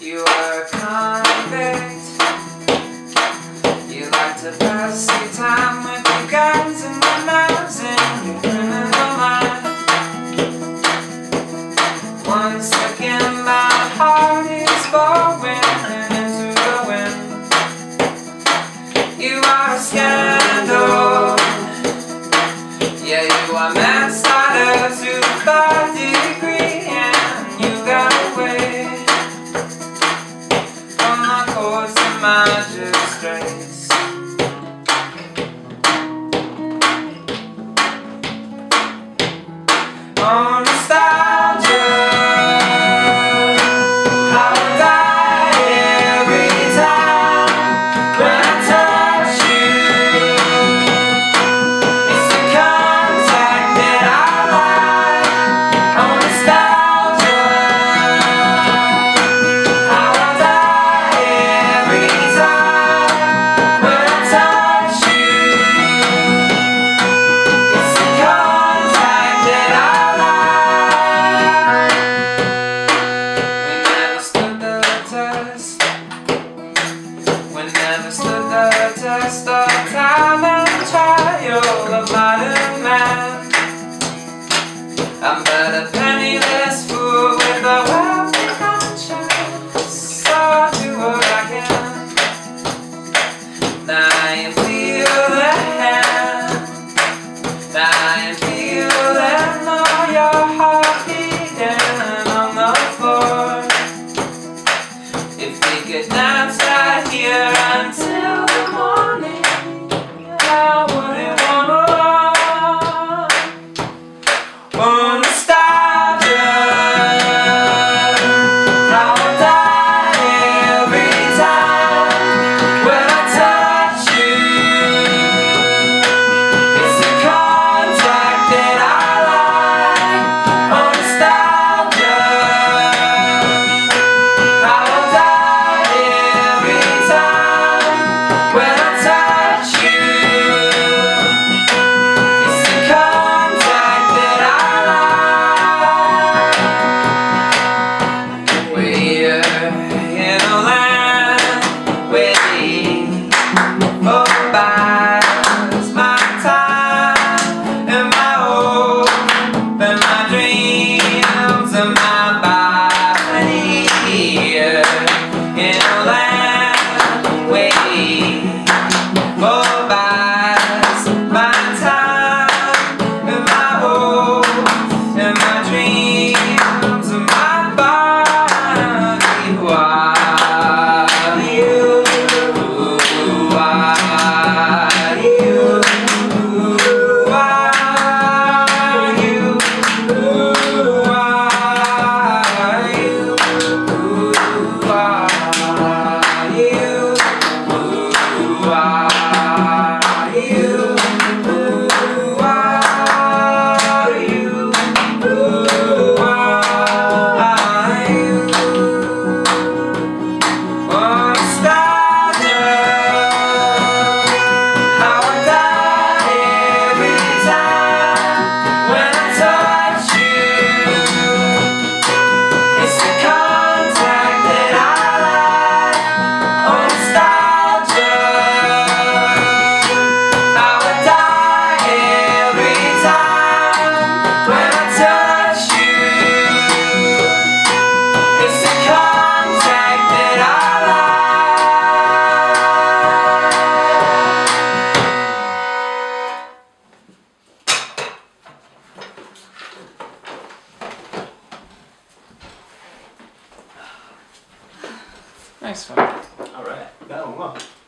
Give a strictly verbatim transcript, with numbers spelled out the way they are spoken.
you were a convict. You like to pass your time with your guns and your knives and your criminal mind. Once again my heart is blowing into the wind. You are a scandal. Yeah, you are manslaughter to the third degree, and you got away from the courts and magistrates. Oh, nostalgia, how I die every time when I touch you. It's the contact that I like. Oh, nostalgia, how I die every time when I touch you. It's the contact that I stood the test of time and trial of modern man. I'm but a penniless fool with a wealthy conscience, so I do what I can. Now I am feeling, now I am feeling all your heart beating on the floor. If we could dance right here until the morning, I wouldn't wanna run. Oh, nostalgia, how I die every time when I touch you. It's the contact that I like. Oh, nostalgia, how I die every time when I touch you. It's the contact that I like. We're in a land waiting for buys my time and my hope and my dreams and my body. Here in a land waiting for buys my time and my hope and my dreams and my body. Who are you? Who are you? Who are you? Who are you? Who are you? Who are you? Who are you? Who are you? Oh, nostalgia, how I die every time when I touch you. It's the contact that I like. Oh, nostalgia, how I die every time when I touch you. It's the contact that I like. Nice one. All right, that one won.